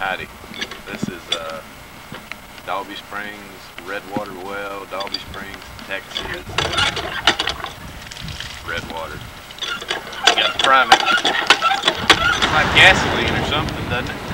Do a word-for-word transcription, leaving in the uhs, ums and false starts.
Howdy, this is uh, Dalby Springs, Redwater Well, Dalby Springs, Texas. Redwater. You got to prime it. It's like gasoline or something, doesn't it?